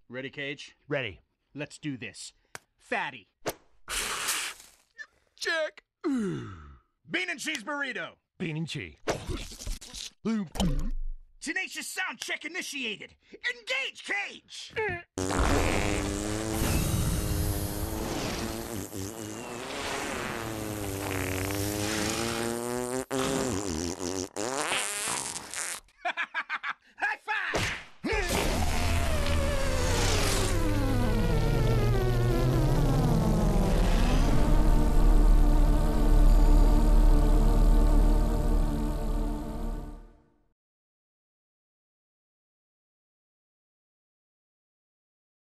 Ready, Cage? Ready. Let's do this. Fatty. Check. Bean and cheese burrito. Bean and cheese. Tenacious Soundcheck initiated. Engage, Cage!